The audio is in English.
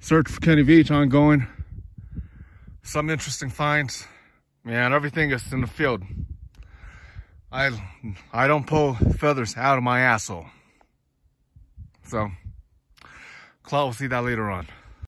Search for Kenny Beach ongoing. Some interesting finds. Man, everything is in the field. I don't pull feathers out of my asshole. So, Claude will see that later on.